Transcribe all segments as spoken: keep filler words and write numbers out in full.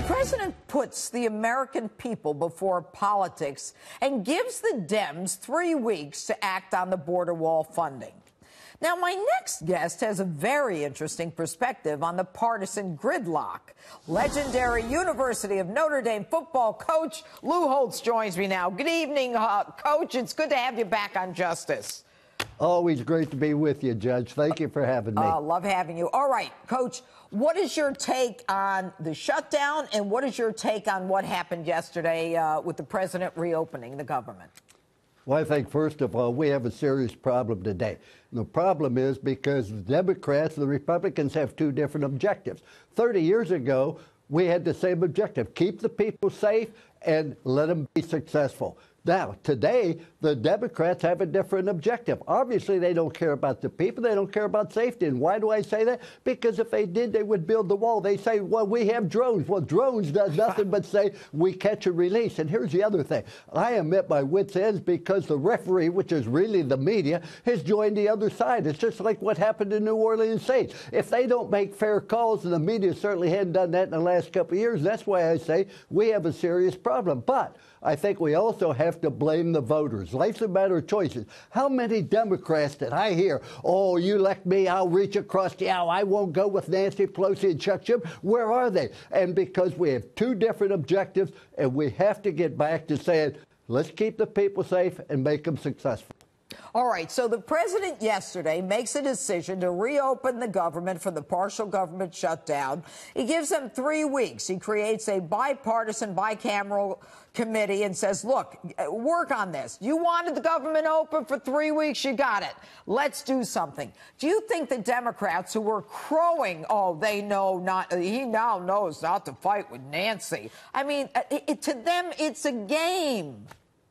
The president puts the American people before politics and gives the Dems three weeks to act on the border wall funding. Now, my next guest has a very interesting perspective on the partisan gridlock. Legendary University of Notre Dame football coach Lou Holtz joins me now. Good evening, uh, Coach. It's good to have you back on Justice. Always great to be with you, Judge. Thank you for having me. Uh, love having you. All right, Coach, what is your take on the shutdown, and what is your take on what happened yesterday uh, with the president reopening the government? Well, I think, first of all, we have a serious problem today. And the problem is because the Democrats and the Republicans have two different objectives. thirty years ago, we had the same objective: keep the people safe and let them be successful. Now, today, the Democrats have a different objective. Obviously, they don't care about the people. They don't care about safety. And why do I say that? Because if they did, they would build the wall. They say, well, we have drones. Well, drones does nothing but say we catch and release. And here's the other thing. I am at my wits' ends because the referee, which is really the media, has joined the other side. It's just like what happened in New Orleans Saints. If they don't make fair calls, and the media certainly hadn't done that in the last couple of years, that's why I say we have a serious problem. But I think we also have to blame the voters. Life's a matter of choices. How many Democrats did I hear, oh, you elect me, I'll reach across the aisle, I won't go with Nancy Pelosi and Chuck Schumer? Where are they? And because we have two different objectives, and we have to get back to saying, let's keep the people safe and make them successful. All right, so the president yesterday makes a decision to reopen the government for the partial government shutdown. He gives them three weeks. He creates a bipartisan, bicameral committee and says, look, work on this. You wanted the government open for three weeks. You got it. Let's do something. Do you think the Democrats who were crowing, oh, they know not, he now knows not to fight with Nancy. I mean, it, it, to them, it's a game.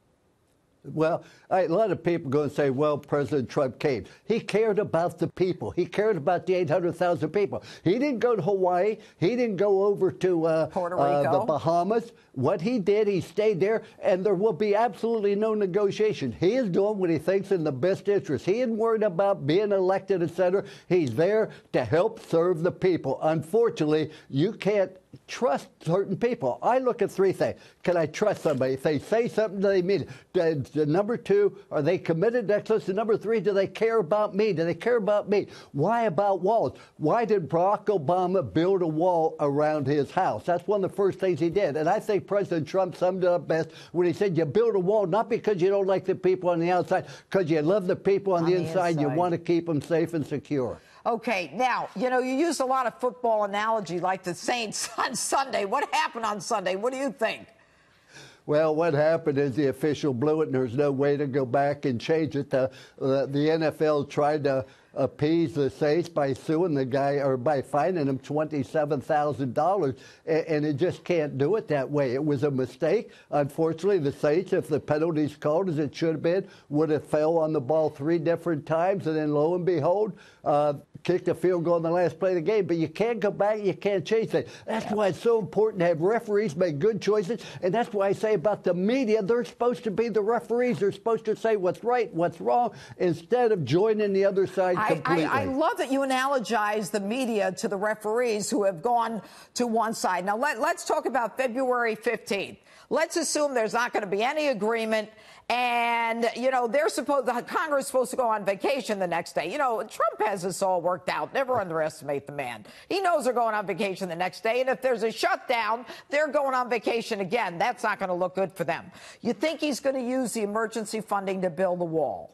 Well, I, a lot of people go and say, well, President Trump came. He cared about the people. He cared about the eight hundred thousand people. He didn't go to Hawaii. He didn't go over to uh, Puerto Rico. Uh, the Bahamas. What he did, he stayed there, and there will be absolutely no negotiation. He is doing what he thinks in the best interest. He isn't worried about being elected, et cetera. He's there to help serve the people. Unfortunately, you can't trust certain people. I look at three things. Can I trust somebody? If they say something, do they mean it? The number two, are they committed to excellence? And number three, do they care about me? Do they care about me? Why about walls? Why did Barack Obama build a wall around his house? That's one of the first things he did. And I think President Trump summed it up best when he said you build a wall not because you don't like the people on the outside, because you love the people on, on the, the inside. inside. You want to keep them safe and secure. Okay, now, you know, you used a lot of football analogy like the Saints on Sunday. What happened on Sunday? What do you think? Well, what happened is the official blew it, and there's no way to go back and change it. The, uh, the N F L tried to appease the Saints by suing the guy or by fining him twenty-seven thousand dollars, and, and it just can't do it that way. It was a mistake. Unfortunately, the Saints, if the penalties called as it should have been, would have fell on the ball three different times, and then lo and behold, uh, kicked a field goal in the last play of the game. But you can't go back. You can't change that. That's yeah. why it's so important to have referees make good choices, and that's why I say about the media, they're supposed to be the referees. They're supposed to say what's right, what's wrong, instead of joining the other side. I, I, I love that you analogize the media to the referees who have gone to one side. Now, let, let's talk about February fifteenth. Let's assume there's not going to be any agreement. And, you know, they're supposed, the Congress is supposed to go on vacation the next day. You know, Trump has this all worked out. Never underestimate the man. He knows they're going on vacation the next day. And if there's a shutdown, they're going on vacation again. That's not going to look good for them. You think he's going to use the emergency funding to build the wall?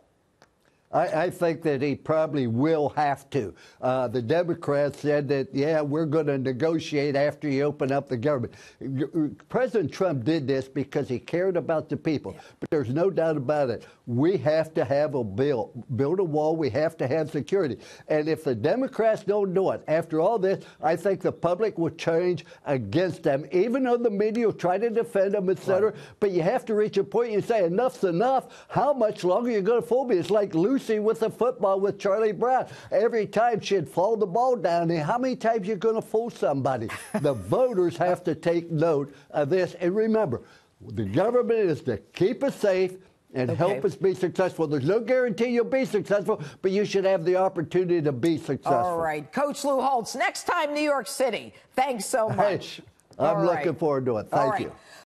I, I think that he probably will have to. Uh, the Democrats said that, yeah, we're going to negotiate after you open up the government. President Trump did this because he cared about the people. Yeah. But there's no doubt about it. We have to have a bill, build a wall. We have to have security. And if the Democrats don't do it, after all this, I think the public will change against them, even though the media will try to defend them, et cetera. Right. But you have to reach a point you say, enough's enough. How much longer are you going to fool me? It's like Lucy with the football with Charlie Brown. Every time she'd fall the ball down there, how many times are you going to fool somebody? The voters have to take note of this. And remember, the government is to keep us safe and okay. help us be successful. There's no guarantee you'll be successful, but you should have the opportunity to be successful. All right. Coach Lou Holtz, next time New York City. Thanks so much. Hey. I'm All right. looking forward to it. All Thank right. you.